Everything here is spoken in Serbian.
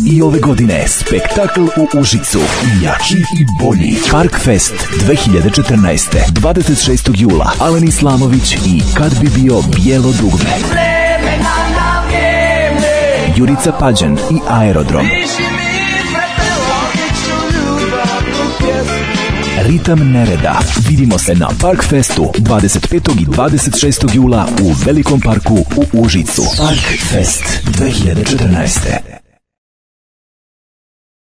I ove godine spektakl u Užicu. Jači i bolji. Parkfest 2014. 26. jula. Alen Islamović i Kad bi bio bijelo dugme. Jurica Pađen i Aerodrom. Ritam nereda. Vidimo se na Parkfestu 25. i 26. jula u Velikom parku u Užicu. Parkfest 2014.